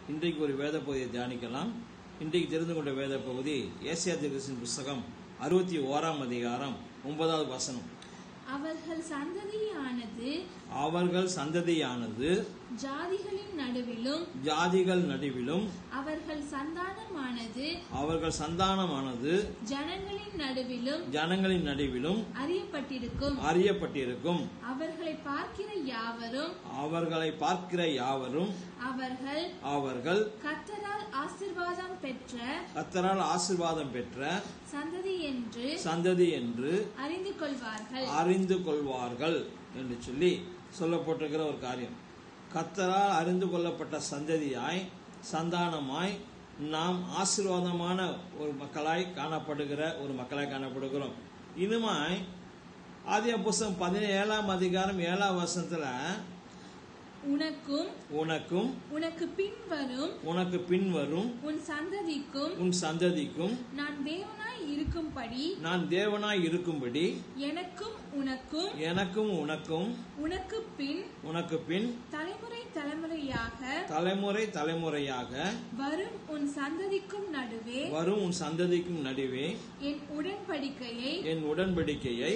இன்றைக்கு ஒரு வேத பகுதியை தியானிக்கலாம். இன்றைக்கு தெரிந்து கொண்ட வேத பகுதி ஏசாயா தீர்க்கதரிசியின் புத்தகம் 61ஆம் அதிகாரம் 9வது வசனம். அவர்கள் சந்ததியானது ஜாதிகள் நடுவிலும் அவர்கள் சந்தானமானது ஜனங்களின் நடுவிலும் அறியப்பட்டிருக்கும். அவர்களை பார்க்கிற யாவரும் அவர்கள் கர்த்தரால் ஆசீர்வாதம் பெற்ற சந்ததி என்று அறிந்து கொள்வார்கள் என்று சொல்லி சொல்லப்பட்டிருக்கிற ஒரு காரியம். கர்த்தரால் அறிந்து கொள்ளப்பட்ட சந்ததியாய் சந்தானமாய் நாம் ஆசீர்வாதமான ஒரு மக்களாய் காணப்படுகிறோம். இனிமாய் ஆதியாகமம் புத்தகம் 17ஆம் அதிகாரம் 7ஆம் வசனத்துல உனக்கும் உனக்கு பின்வரும் உன் சந்ததிக்கும் நான் தேவனாய் இருக்கும்படி எனக்கும் உனக்கும் உனக்கு பின் தலைமுறையாக வரும் உன் சந்ததிக்கும் நடுவே என் உடன்படிக்கையை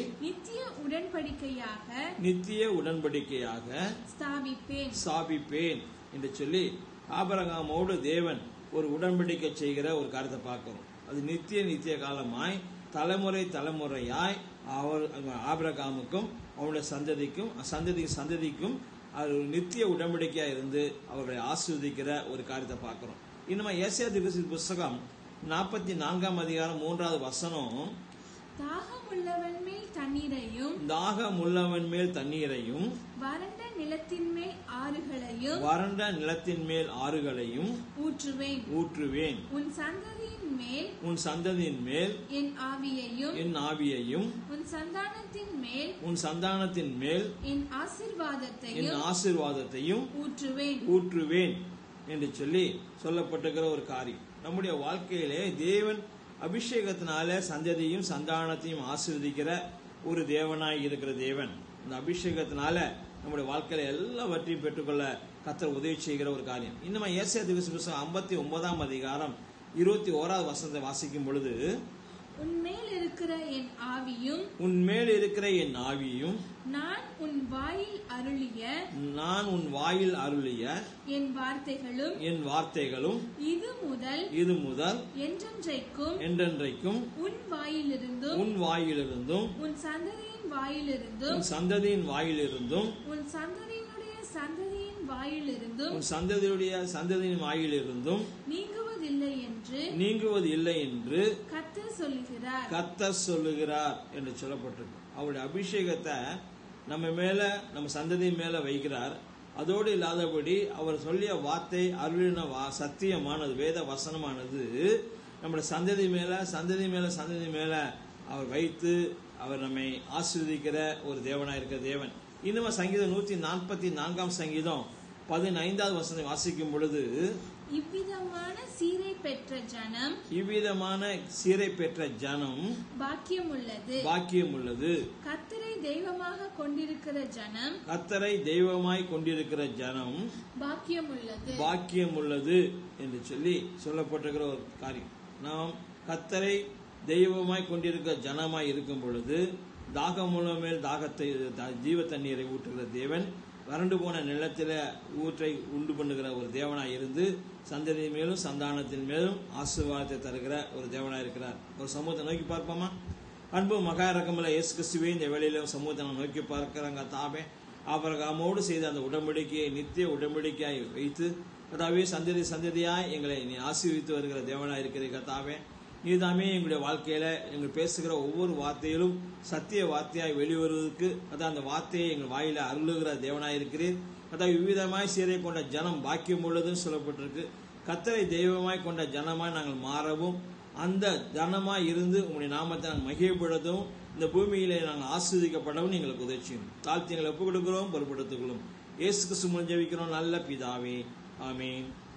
நித்திய உடன்படிக்கையாக ஸ்தாபிப்பேன் என்று சொல்லி ஆபிரகாமோடு தேவன் ஒரு உடன்படிக்கை செய்கிற ஒரு காரியத்தை பார்க்கிறோம். அது நித்திய காலமாய் தலைமுறையாய் ஆபிரகாமுக்கும் அவனுடைய சந்ததிக்கும் அது ஒரு நித்திய உடன்படிக்கையா இருந்து அவர்களை ஆசீர்வதிக்கிற ஒரு காரியத்தை பார்க்கிறோம். இன்னும் ஏசாயா தீர்க்கதரிசியின் புத்தகம் 44ஆம் அதிகாரம் 3வது வசனம், தாகமுள்ளவன் மேல் தண்ணீரையும் வறண்ட நிலத்தின் மேல் ஆறுகளையும் ஊற்றுவேன். உன் சந்ததியின் மேல் என் ஆவியையும் உன் சந்தானத்தின் மேல் என் ஆசீர்வாதத்தையும் ஊற்றுவேன் என்று சொல்லி சொல்லப்பட்டிருக்கிற ஒரு காரியம். நம்முடைய வாழ்க்கையிலே தேவன் அபிஷேகத்தினால சந்ததியும் சந்தானத்தையும் ஆசீர்வதிக்கிற ஒரு தேவனாய் இருக்கிற தேவன். இந்த அபிஷேகத்தினால நம்முடைய வாழ்க்கையில எல்லாவற்றையும் பெற்றுக்கொள்ள கர்த்தர் உதவி செய்கிற ஒரு காரியம். இன்னும் ஏசாயா தீர்க்கதரிசி புத்தகம் 59ஆம் அதிகாரம் 21வது வசனத்தை வாசிக்கும் பொழுது, உன்மேல் இருக்கிற என் ஆவியும் நான் உன் வாயில் அருளிய என் வார்த்தைகளும் இது முதல் என்றென்றைக்கும் உன் வாயிலிருந்தும் உன் சந்ததியின் வாயிலிருந்தும் உன் சந்ததியின் வாயிலிருந்தும் நீங்குவதில்லை என்று கர்த்தர் சொல்லுகிறார் என்று சொல்லப்பட்டிருக்கு. அவருடைய அபிஷேகத்தை நம்ம சந்ததியின் மேல வைக்கிறார். அதோடு இல்லாதபடி அவர் சொல்லிய வார்த்தை அருளின சத்தியமானது வேத வசனமானது நம்முடைய சந்ததி மேல அவர் வைத்து அவர் நம்மை ஆசீர்வதிக்கிற ஒரு தேவனாய் இருக்கிற தேவன். இன்னும் சங்கீதம் 144ஆம் சங்கீதம் 15வது வசனத்தை வாசிக்கும் பொழுது, இவ்விதமான சீரை பெற்ற ஜனம் பாக்கியமுள்ளது. கர்த்தரை தெய்வமாய் கொண்டிருக்கிற ஜனம் பாக்கியமுள்ளது என்று சொல்லி சொல்லப்பட்டிருக்கிற ஒரு காரியம். நாம் கர்த்தரை தெய்வமாய் கொண்டிருக்கிற ஜனமாய் இருக்கும் பொழுது தாகமுள்ள மேல் ஜீவ தண்ணீரை ஊற்றுகிற தேவன், வறண்டு போன நிலத்தில ஊற்றை உண்டு பண்ணுகிற ஒரு தேவனாய் இருந்து சந்ததியின் மேலும் சந்தானத்தின் மேலும் ஆசீர்வாதத்தை தருகிற ஒரு தேவனாய் இருக்கிறார். ஒரு சமூகத்தை நோக்கி பார்ப்போமா? அன்பு மகா இரக்கமுள்ள இயேசு கிறிஸ்துவே, இந்த வேளையில சமூகத்தை நாம் நோக்கி பார்க்கிறாங்க. தாவே ஆபிரகாமோடு செய்த அந்த உடன்படிக்கையை நித்திய உடன்படிக்கையாய் வைத்து கர்த்தாவே சந்ததியாய் எங்களை நீ ஆசீர்வித்து வருகிற தேவனாய் இருக்கிறீங்க. தாவே நீதாமே எங்களுடைய வாழ்க்கையில எங்கள் பேசுகிற ஒவ்வொரு வார்த்தையிலும் சத்திய வார்த்தையாய் வெளிவருவதற்கு அந்த வார்த்தையை எங்கள் வாயில அருளுகிற தேவனாய் இருக்கிறீர். விவிதமாய் சீரை கொண்ட ஜனம் பாக்கியம் உள்ளதுன்னு சொல்லப்பட்டிருக்கு. கர்த்தரை தெய்வமாய் கொண்ட ஜனமாய் நாங்கள் மாறவும், அந்த ஜனமாய் இருந்து உங்களுடைய நாமத்தை நாங்கள் மகிழ்ப்படுத்தவும், இந்த பூமியிலே நாங்கள் ஆஸ்வதிக்கப்படவும் எங்களுக்கு உதவி செய்யும். தாழ்த்தி எங்களை ஒப்புக் கொடுக்கிறோம், பொறுப்படுத்திக் கொள்ளும். இயேசு கிறிஸ்து மூலம் ஜெபிக்கிறோம் நல்ல பிதாவே, ஆமென்.